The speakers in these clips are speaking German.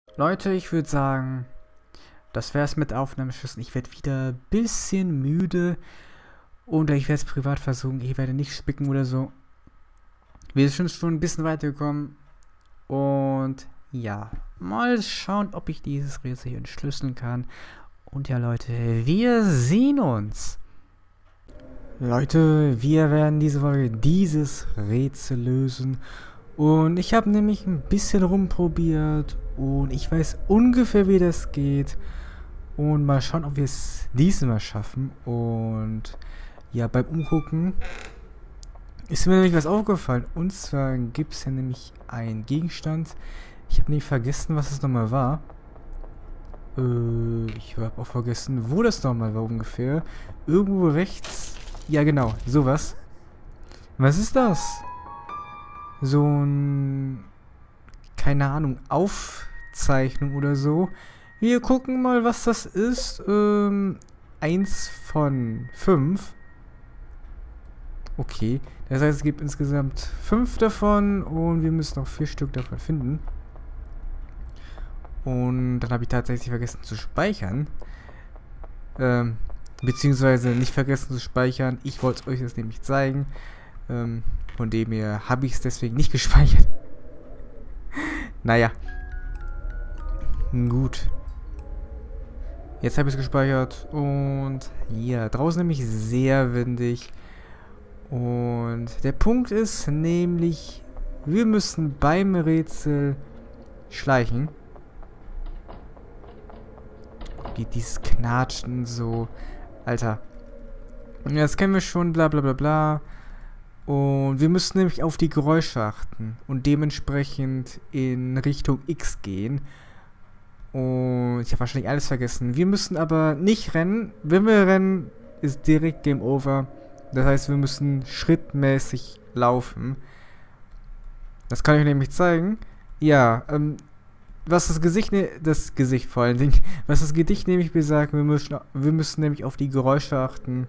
Leute, ich würde sagen, das wäre es mit Aufnahmeschlüssen. Ich werde wieder ein bisschen müde und ich werde es privat versuchen. Ich werde nicht spicken oder so. Wir sind schon ein bisschen weitergekommen und ja, mal schauen, ob ich dieses Rätsel hier entschlüsseln kann. Und ja, Leute, wir sehen uns. Leute, wir werden diese Folge dieses Rätsel lösen. Und ich habe nämlich ein bisschen rumprobiert und ich weiß ungefähr, wie das geht. Und mal schauen, ob wir es diesmal schaffen. Und ja, beim Umgucken ist mir nämlich was aufgefallen. Und zwar gibt es ja nämlich einen Gegenstand. Ich habe nämlich vergessen, was es nochmal war. Ich habe auch vergessen, wo das nochmal war ungefähr. Irgendwo rechts. Ja, genau, sowas. Was ist das? So ein, keine Ahnung, Aufzeichnung oder so. Wir gucken mal, was das ist. 1 von 5. Okay, das heißt, es gibt insgesamt 5 davon und wir müssen noch 4 Stück davon finden. Und dann habe ich tatsächlich vergessen zu speichern. Beziehungsweise nicht vergessen zu speichern. Ich wollte es euch jetzt nämlich zeigen. Von dem her habe ich es deswegen nicht gespeichert. Naja. Gut. Jetzt habe ich es gespeichert. Und ja, draußen nämlich sehr windig. Und der Punkt ist nämlich, wir müssen beim Rätsel schleichen. Wie dieses Knatschen so. Alter. Das kennen wir schon, bla bla bla bla. Und wir müssen nämlich auf die Geräusche achten und dementsprechend in Richtung X gehen. Und ich habe wahrscheinlich alles vergessen. Wir müssen aber nicht rennen. Wenn wir rennen, ist direkt Game Over. Das heißt, wir müssen schrittmäßig laufen. Das kann ich euch nämlich zeigen. Ja, was das Gesicht vor allen Dingen, was das Gedicht nämlich besagt, wir müssen nämlich auf die Geräusche achten.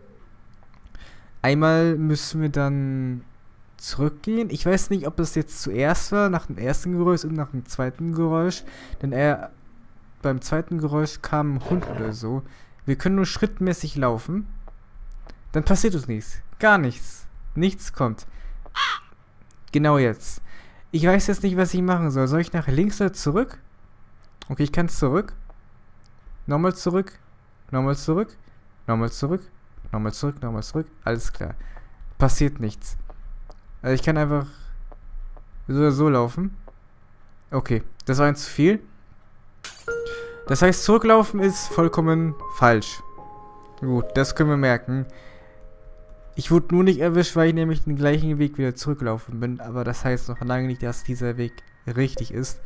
Einmal müssen wir dann zurückgehen. Ich weiß nicht, ob das jetzt zuerst war, nach dem ersten Geräusch und nach dem zweiten Geräusch. Denn beim zweiten Geräusch kam ein Hund oder so. Wir können nur schrittmäßig laufen. Dann passiert uns nichts. Gar nichts. Nichts kommt. Genau jetzt. Ich weiß jetzt nicht, was ich machen soll. Soll ich nach links oder zurück? Okay, ich kann zurück. Nochmal zurück. Nochmal zurück. Nochmal zurück. Nochmal zurück, nochmal zurück. Alles klar. Passiert nichts. Also ich kann einfach so oder so laufen. Okay, das war ein zu viel. Das heißt, zurücklaufen ist vollkommen falsch. Gut, das können wir merken. Ich wurde nur nicht erwischt, weil ich nämlich den gleichen Weg wieder zurückgelaufen bin. Aber das heißt noch lange nicht, dass dieser Weg richtig ist.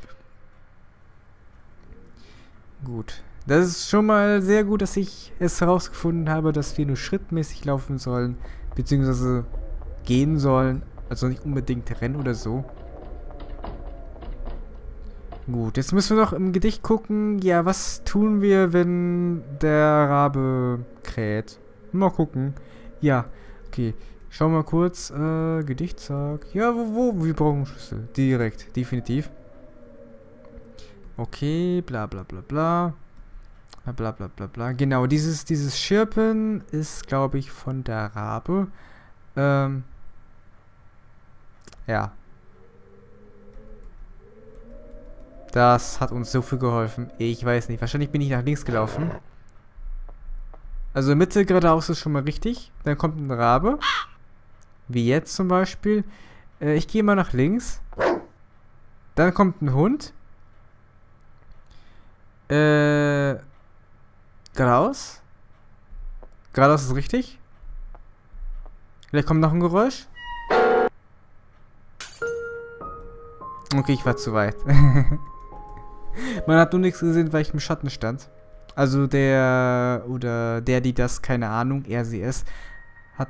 Gut. Das ist schon mal sehr gut, dass ich es herausgefunden habe, dass wir nur schrittmäßig laufen sollen, beziehungsweise gehen sollen, also nicht unbedingt rennen oder so. Gut, jetzt müssen wir noch im Gedicht gucken, ja, was tun wir, wenn der Rabe kräht? Mal gucken. Ja, okay, schauen wir mal kurz, Gedicht sagt, ja, wir brauchen einen Schlüssel, direkt, definitiv. Okay, bla bla bla bla. Bla bla bla bla. Genau, dieses Schirpen ist, glaube ich, von der Rabe. Ja. Das hat uns so viel geholfen. Ich weiß nicht. Wahrscheinlich bin ich nach links gelaufen. Also Mitte geradeaus ist schon mal richtig. Dann kommt ein Rabe. Wie jetzt zum Beispiel. Ich gehe mal nach links. Dann kommt ein Hund. Geradeaus? Geradeaus ist richtig. Vielleicht kommt noch ein Geräusch. Okay, ich war zu weit. Man hat nur nichts gesehen, weil ich im Schatten stand. Also die das, keine Ahnung, er, sie, es, hat...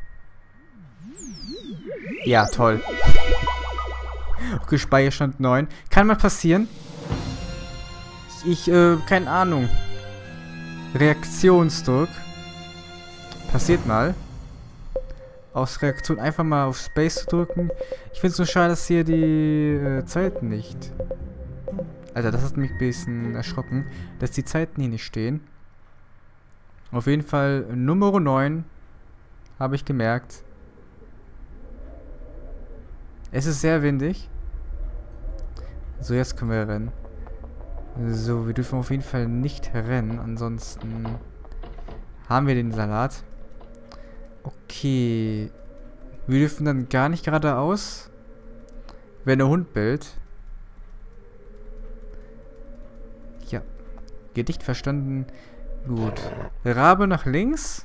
Ja, toll. Okay, Speicherstand 9. Kann mal passieren. Keine Ahnung. Reaktionsdruck. Passiert mal. Aus Reaktion einfach mal auf Space zu drücken. Ich finde es nur schade, dass hier die Zeit nicht Also das hat mich ein bisschen erschrocken, dass die Zeiten hier nicht stehen. Auf jeden Fall Nummer 9 habe ich gemerkt. Es ist sehr windig. So, jetzt können wir rennen. So, wir dürfen auf jeden Fall nicht rennen, ansonsten haben wir den Salat. Okay. Wir dürfen dann gar nicht geradeaus, wenn der Hund bellt. Ja. Gedicht verstanden. Gut. Rabe nach links.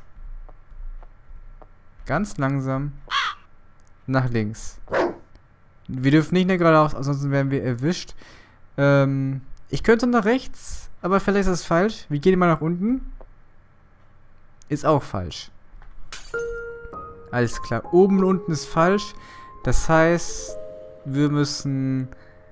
Ganz langsam. Nach links. Wir dürfen nicht mehr geradeaus, ansonsten werden wir erwischt. Ich könnte nach rechts, aber vielleicht ist das falsch. Wir gehen mal nach unten. Ist auch falsch. Alles klar. Oben und unten ist falsch. Das heißt, wir müssen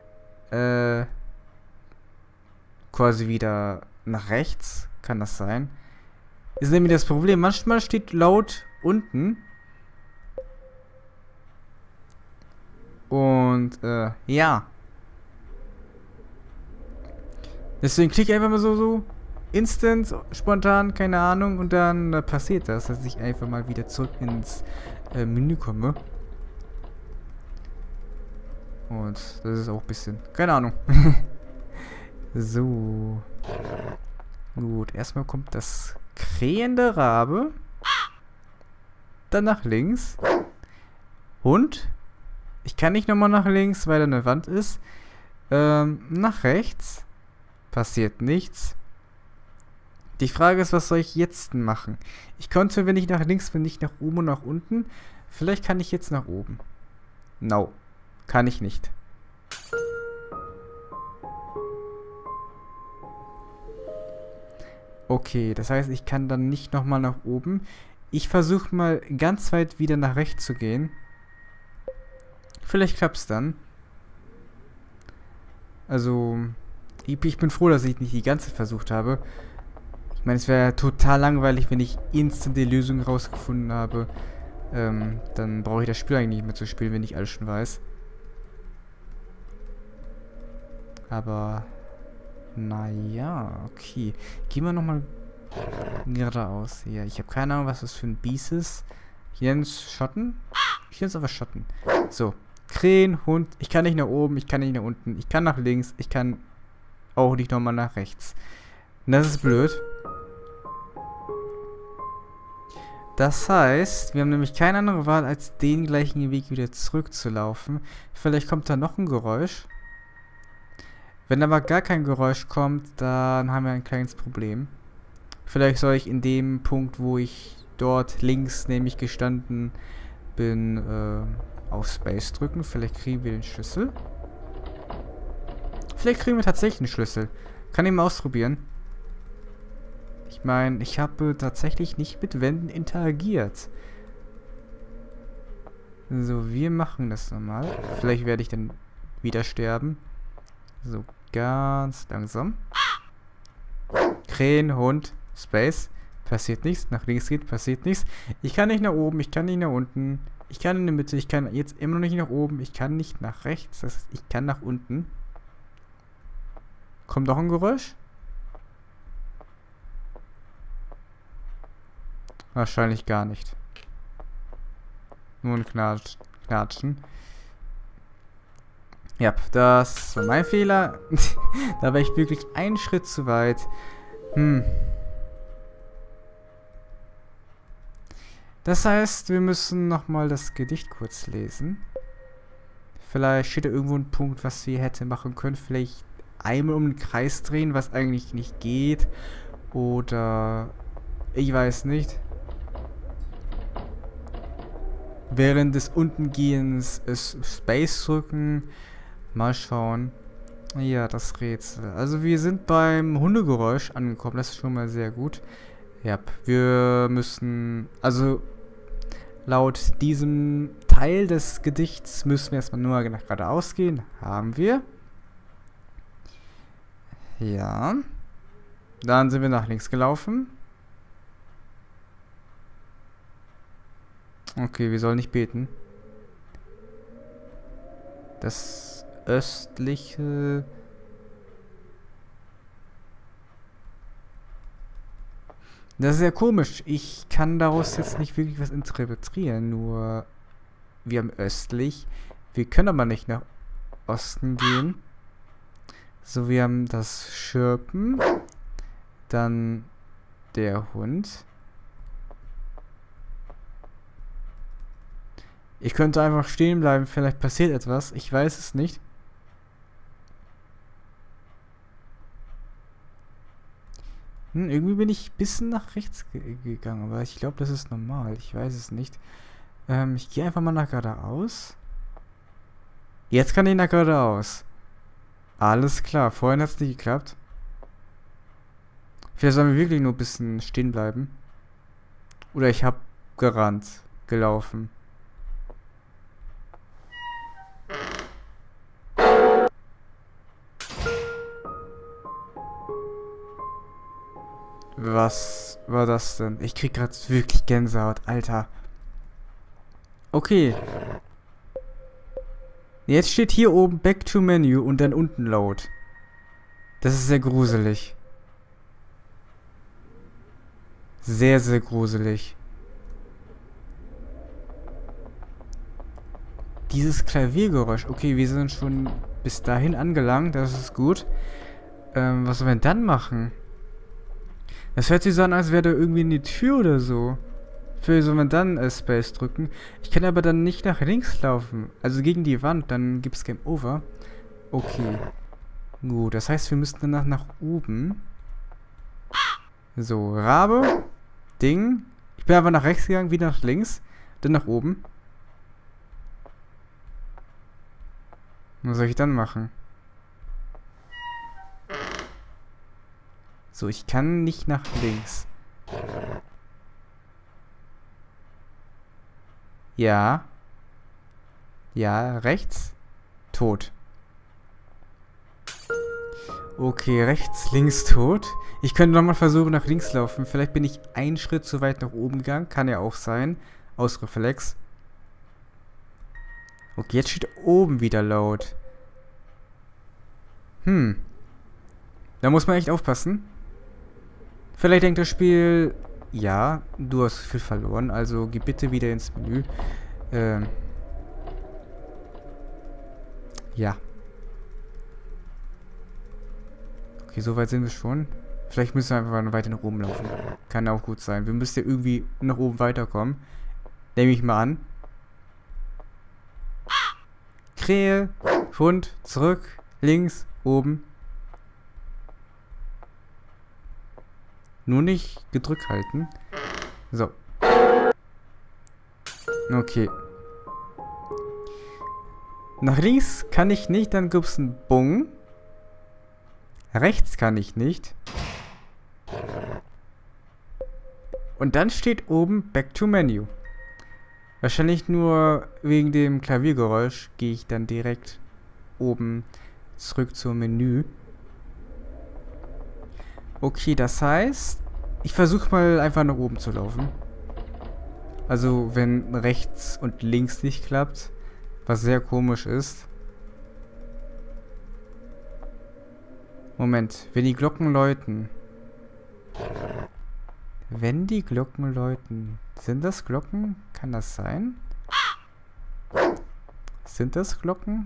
quasi wieder nach rechts. Kann das sein? Ist nämlich das Problem. Manchmal steht laut unten. Und, ja. Deswegen klicke ich einfach mal so instant, spontan, keine Ahnung, und dann passiert das, dass ich einfach mal wieder zurück ins Menü komme. Und das ist auch ein bisschen, keine Ahnung. So. Gut, erstmal kommt das krähende Rabe. Dann nach links. Hund. Ich kann nicht nochmal nach links, weil da eine Wand ist. Nach rechts. Passiert nichts. Die Frage ist, was soll ich jetzt machen? Ich konnte, wenn ich nach links bin, nicht nach oben und nach unten. Vielleicht kann ich jetzt nach oben. No. Kann ich nicht. Okay, das heißt, ich kann dann nicht nochmal nach oben. Ich versuche mal ganz weit wieder nach rechts zu gehen. Vielleicht klappt es dann. Also, ich bin froh, dass ich nicht die ganze Zeit versucht habe. Ich meine, es wäre total langweilig, wenn ich instant die Lösung rausgefunden habe. Dann brauche ich das Spiel eigentlich nicht mehr zu spielen, wenn ich alles schon weiß. Aber, naja, okay. Gehen wir nochmal geradeaus. Ja, ich habe keine Ahnung, was das für ein Biest ist. Ich nenne es Schatten. Ich nenne es aber Schatten. So. Krähen, Hund. Ich kann nicht nach oben, ich kann nicht nach unten. Ich kann nach links, ich kann auch nicht nochmal nach rechts. Und das ist blöd. Das heißt, wir haben nämlich keine andere Wahl, als den gleichen Weg wieder zurückzulaufen. Vielleicht kommt da noch ein Geräusch. Wenn aber gar kein Geräusch kommt, dann haben wir ein kleines Problem. Vielleicht soll ich in dem Punkt, wo ich dort links nämlich gestanden bin, auf Space drücken. Vielleicht kriegen wir den Schlüssel. Vielleicht kriegen wir tatsächlich einen Schlüssel. Kann ich mal ausprobieren. Ich meine, ich habe tatsächlich nicht mit Wänden interagiert. So, wir machen das nochmal. Vielleicht werde ich dann wieder sterben. So, ganz langsam. Krähen, Hund, Space. Passiert nichts. Nach links geht, passiert nichts. Ich kann nicht nach oben, ich kann nicht nach unten. Ich kann in der Mitte, ich kann jetzt immer noch nicht nach oben. Ich kann nicht nach rechts, das heißt, ich kann nach unten. Kommt auch ein Geräusch? Wahrscheinlich gar nicht. Nur ein Knatschen. Ja, das war mein Fehler. Da war ich wirklich einen Schritt zu weit. Das heißt, wir müssen nochmal das Gedicht kurz lesen. Vielleicht steht da irgendwo ein Punkt, was wir hätten machen können. Vielleicht einmal um den Kreis drehen, was eigentlich nicht geht. Oder ich weiß nicht. Während des Untengehens Space drücken. Mal schauen. Ja, das Rätsel. Also wir sind beim Hundegeräusch angekommen. Das ist schon mal sehr gut. Ja, wir müssen... Also laut diesem Teil des Gedichts müssen wir erstmal nur nach geradeaus gehen. Haben wir. Ja. Dann sind wir nach links gelaufen. Okay, wir sollen nicht beten. Das östliche Das ist ja komisch. Ich kann daraus jetzt nicht wirklich was interpretieren. Nur wir haben östlich. Wir können aber nicht nach Osten gehen. So, wir haben das Schirpen. Dann der Hund. Ich könnte einfach stehen bleiben. Vielleicht passiert etwas. Ich weiß es nicht. Irgendwie bin ich ein bisschen nach rechts gegangen, aber ich glaube, das ist normal. Ich weiß es nicht. Ich gehe einfach mal nach geradeaus. Jetzt kann ich nach geradeaus. Alles klar. Vorhin hat es nicht geklappt. Vielleicht sollen wir wirklich nur ein bisschen stehen bleiben. Oder ich habe gerannt, gelaufen. Was war das denn? Ich krieg gerade wirklich Gänsehaut, Alter. Okay. Jetzt steht hier oben Back to Menu und dann unten Load. Das ist sehr gruselig. Sehr, sehr gruselig. Dieses Klaviergeräusch. Okay, wir sind schon bis dahin angelangt. Das ist gut. Was sollen wir dann machen? Das hört sich so an, als wäre da irgendwie eine Tür oder so. Für soll man dann Space drücken. Ich kann aber dann nicht nach links laufen. Also gegen die Wand, dann gibt es Game Over. Okay. Gut, das heißt, wir müssen danach nach oben. So, Rabe. Ding. Ich bin einfach nach rechts gegangen, wieder nach links. Dann nach oben. Was soll ich dann machen? So, ich kann nicht nach links. Ja. Ja, rechts. Tot. Okay, rechts, links, tot. Ich könnte nochmal versuchen, nach links laufen. Vielleicht bin ich einen Schritt zu weit nach oben gegangen. Kann ja auch sein. Aus Reflex. Okay, jetzt steht oben wieder laut. Da muss man echt aufpassen. Vielleicht denkt das Spiel, ja, du hast viel verloren, also geh bitte wieder ins Menü. Ja. Okay, so weit sind wir schon. Vielleicht müssen wir einfach weiter nach oben laufen. Kann auch gut sein. Wir müssen ja irgendwie nach oben weiterkommen. Nehme ich mal an. Krähe, Hund, zurück, links, oben. Nur nicht gedrückt halten. So. Okay. Nach links kann ich nicht, dann gibt es einen Bung. Rechts kann ich nicht. Und dann steht oben Back to Menu. Wahrscheinlich nur wegen dem Klaviergeräusch gehe ich dann direkt oben zurück zum Menü. Okay, das heißt, ich versuche mal einfach nach oben zu laufen. Also, wenn rechts und links nicht klappt, was sehr komisch ist. Moment, wenn die Glocken läuten. Wenn die Glocken läuten. Sind das Glocken? Kann das sein? Sind das Glocken?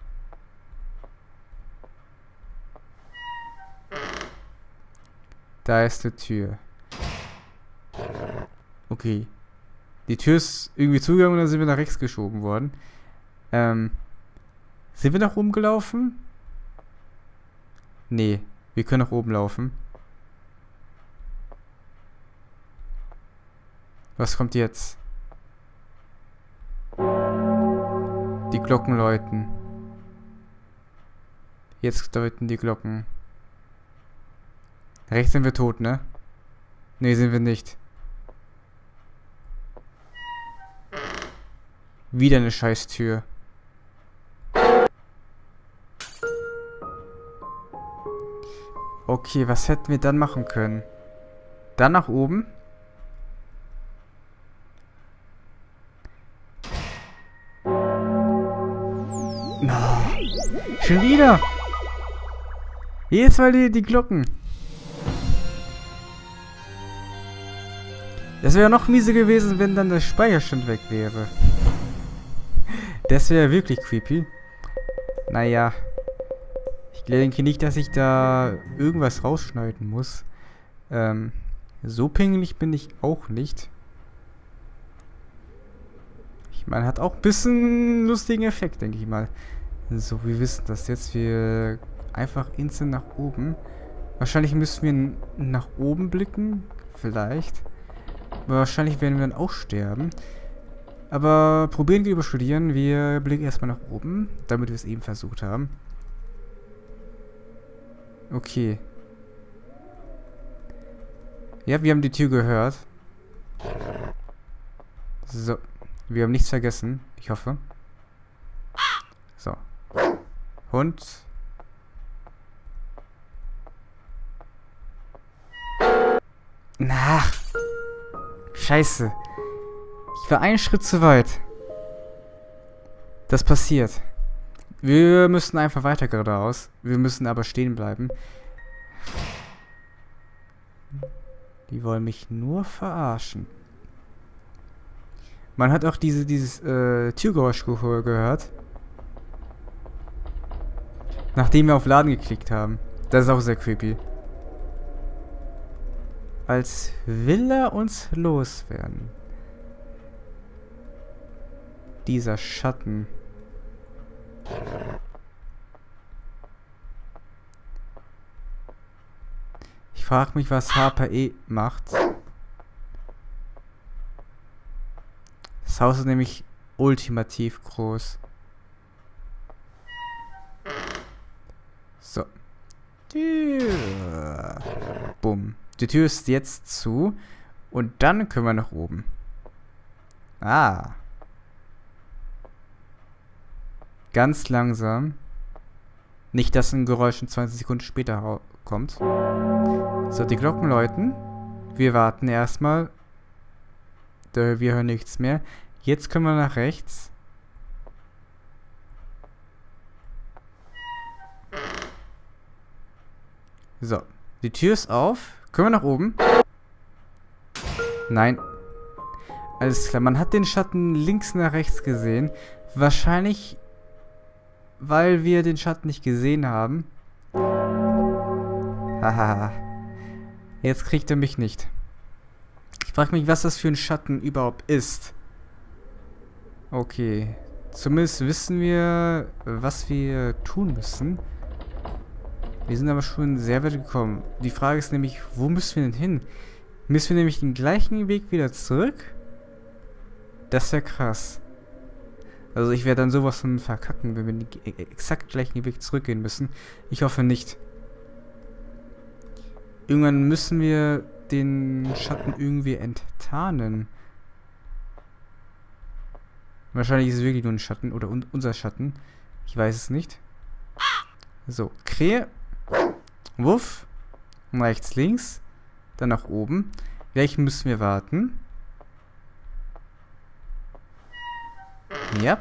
Da ist eine Tür. Okay. Die Tür ist irgendwie zugegangen und dann sind wir nach rechts geschoben worden. Sind wir nach oben gelaufen? Nee, wir können nach oben laufen. Was kommt jetzt? Die Glocken läuten. Jetzt läuten die Glocken. Rechts sind wir tot, ne? Ne, sind wir nicht. Wieder eine Scheißtür. Okay, was hätten wir dann machen können? Dann nach oben? No. Schon wieder! Jedes Mal die Glocken. Das wäre noch miese gewesen, wenn dann der Speicherstand weg wäre. Das wäre wirklich creepy. Naja. Ich denke nicht, dass ich da irgendwas rausschneiden muss. So pingelig bin ich auch nicht. Ich meine, hat auch ein bisschen lustigen Effekt, denke ich mal. So, wir wissen das jetzt. Wir einfach instant nach oben. Wahrscheinlich müssen wir nach oben blicken. Vielleicht. Aber wahrscheinlich werden wir dann auch sterben. Aber probieren wir überstudieren. Wir blicken erstmal nach oben, damit wir es eben versucht haben. Okay. Ja, wir haben die Tür gehört. So. Wir haben nichts vergessen. Ich hoffe. So. Hund. Na. Scheiße. Ich war einen Schritt zu weit. Das passiert. Wir müssen einfach weiter geradeaus. Wir müssen aber stehen bleiben. Die wollen mich nur verarschen. Man hat auch dieses Türgeräusch gehört. Nachdem wir auf Laden geklickt haben. Das ist auch sehr creepy. Als will er uns loswerden. Dieser Schatten. Ich frage mich, was HPE macht. Das Haus ist nämlich ultimativ groß. So. Tür. Bumm. Die Tür ist jetzt zu. Und dann können wir nach oben. Ah. Ganz langsam. Nicht, dass ein Geräusch in 20 Sekunden später kommt. So, die Glocken läuten. Wir warten erstmal. Wir hören nichts mehr. Jetzt können wir nach rechts. So, die Tür ist auf. Können wir nach oben? Nein. Alles klar, man hat den Schatten links nach rechts gesehen. Wahrscheinlich, weil wir den Schatten nicht gesehen haben. Haha. Jetzt kriegt er mich nicht. Ich frage mich, was das für ein Schatten überhaupt ist. Okay. Zumindest wissen wir, was wir tun müssen. Wir sind aber schon sehr weit gekommen. Die Frage ist nämlich, wo müssen wir denn hin? Müssen wir nämlich den gleichen Weg wieder zurück? Das ist ja krass. Also ich werde dann sowas von verkacken, wenn wir den exakt gleichen Weg zurückgehen müssen. Ich hoffe nicht. Irgendwann müssen wir den Schatten irgendwie enttarnen. Wahrscheinlich ist es wirklich nur ein Schatten oder unser Schatten. Ich weiß es nicht. So, Krähe. Wuff. Rechts, links. Dann nach oben. Welchen müssen wir warten? Ja.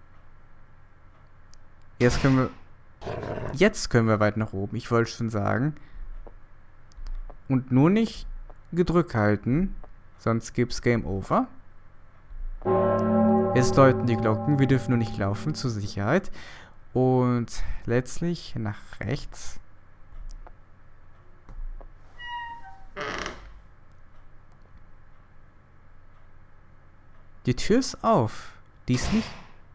Jetzt können wir weit nach oben. Ich wollte schon sagen. Und nur nicht gedrückt halten. Sonst gibt's Game Over. Jetzt läuten die Glocken. Wir dürfen nur nicht laufen, zur Sicherheit. Und letztlich nach rechts. Die Tür ist auf. Die ist nicht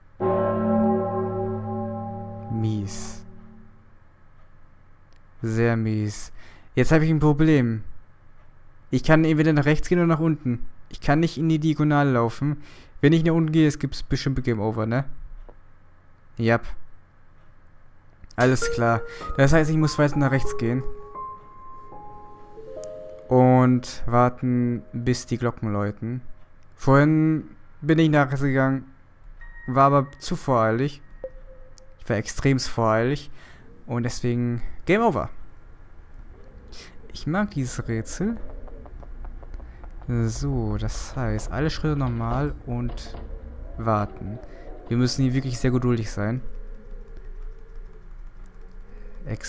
mies. Sehr mies. Jetzt habe ich ein Problem. Ich kann entweder nach rechts gehen oder nach unten. Ich kann nicht in die Diagonale laufen. Wenn ich nach unten gehe, es gibt bestimmt Game Over, ne? Ja. Alles klar. Das heißt, ich muss weiter nach rechts gehen. Und warten, bis die Glocken läuten. Vorhin bin ich nach rechts gegangen. War aber zu voreilig. Ich war extremst voreilig. Und deswegen Game Over. Ich mag dieses Rätsel. So, das heißt, alle Schritte normal und warten. Wir müssen hier wirklich sehr geduldig sein.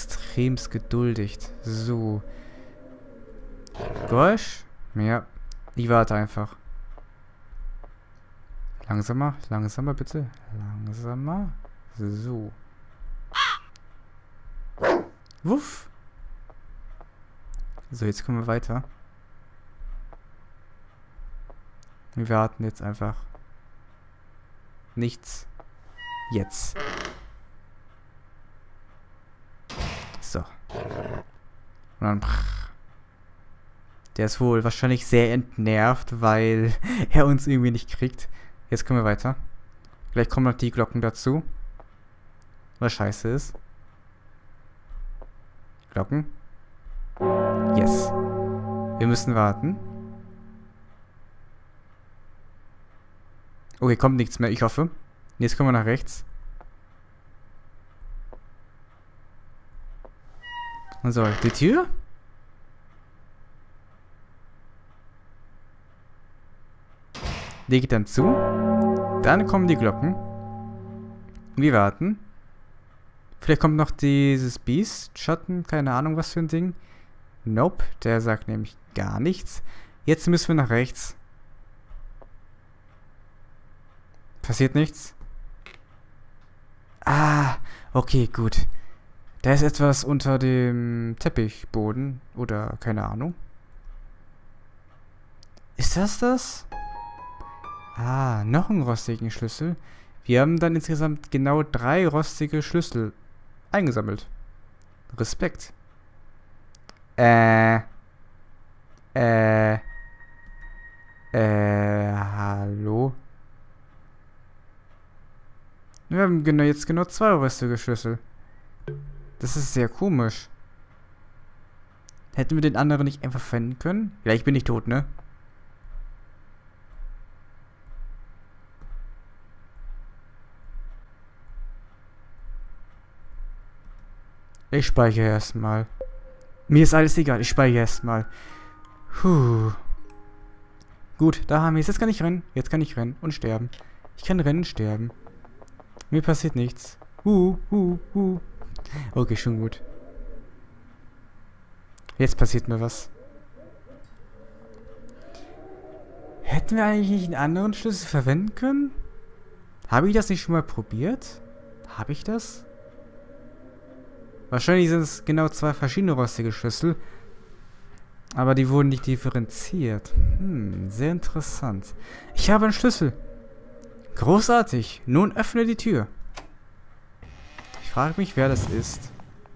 Extremst geduldig. So. Geräusch? Ja. Ich warte einfach. Langsamer, langsamer bitte. Langsamer. So. Wuff. So, jetzt kommen wir weiter. Wir warten jetzt einfach. Nichts. Jetzt. So. Und dann... Der ist wohl wahrscheinlich sehr entnervt, weil er uns irgendwie nicht kriegt. Jetzt kommen wir weiter. Gleich kommen noch die Glocken dazu. Was scheiße ist. Glocken. Yes. Wir müssen warten. Okay, kommt nichts mehr, ich hoffe. Jetzt kommen wir nach rechts. Und so, die Tür? Die geht dann zu. Dann kommen die Glocken. Wir warten. Vielleicht kommt noch dieses Biest. Schatten, keine Ahnung was für ein Ding. Nope, der sagt nämlich gar nichts. Jetzt müssen wir nach rechts. Passiert nichts. Ah, okay, gut. Da ist etwas unter dem Teppichboden. Oder keine Ahnung. Ist das das? Ah, noch einen rostigen Schlüssel. Wir haben dann insgesamt genau 3 rostige Schlüssel eingesammelt. Respekt. Hallo? Wir haben jetzt genau 2 rostige Schlüssel. Das ist sehr komisch. Hätten wir den anderen nicht einfach finden können? Ja, ich bin nicht tot, ne? Ich speichere erstmal. Mir ist alles egal, ich speichere erstmal. Puh. Gut, da haben wir es. Jetzt kann ich rennen. Jetzt kann ich rennen und sterben. Ich kann rennen und sterben. Mir passiert nichts. Okay, schon gut. Jetzt passiert mir was. Hätten wir eigentlich nicht einen anderen Schlüssel verwenden können? Habe ich das nicht schon mal probiert? Habe ich das? Wahrscheinlich sind es genau 2 verschiedene rostige Schlüssel. Aber die wurden nicht differenziert. Sehr interessant. Ich habe einen Schlüssel. Großartig. Nun öffne die Tür. Ich frage mich, wer das ist.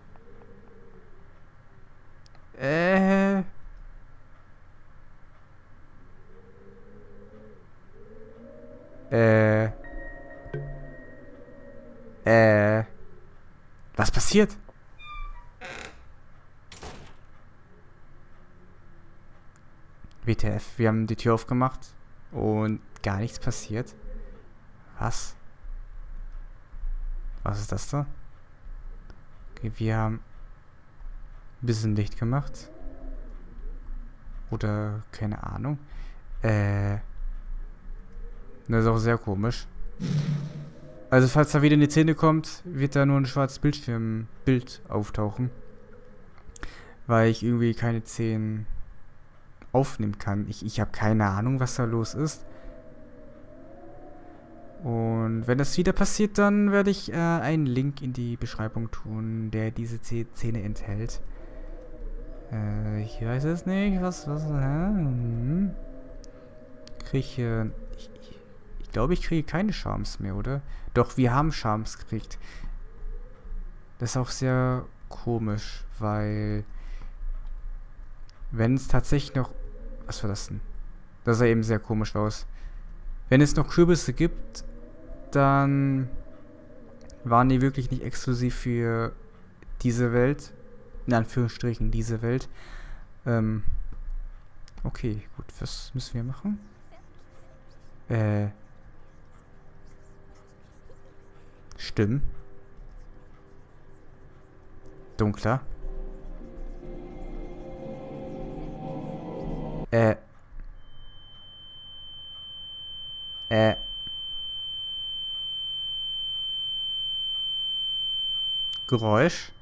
Was passiert? WTF, wir haben die Tür aufgemacht und gar nichts passiert. Was? Was ist das da? Okay, wir haben ein bisschen Licht gemacht. Oder keine Ahnung. Das ist auch sehr komisch. Also falls da wieder in die Szene kommt, wird da nur ein schwarzes Bildschirmbild auftauchen. Weil ich irgendwie keine 10 aufnehmen kann. Ich habe keine Ahnung, was da los ist. Und wenn das wieder passiert, dann werde ich einen Link in die Beschreibung tun, der diese Szene enthält. Ich weiß es nicht. Was? Ich glaube, ich kriege keine Charms mehr, oder? Doch, wir haben Charms gekriegt. Das ist auch sehr komisch, weil wenn es tatsächlich noch... Was war das denn? Das sah eben sehr komisch aus. Wenn es noch Kürbisse gibt, dann waren die wirklich nicht exklusiv für diese Welt. In Anführungsstrichen diese Welt. Okay, gut. Was müssen wir machen? Stimmen. Dunkler. Geräusch.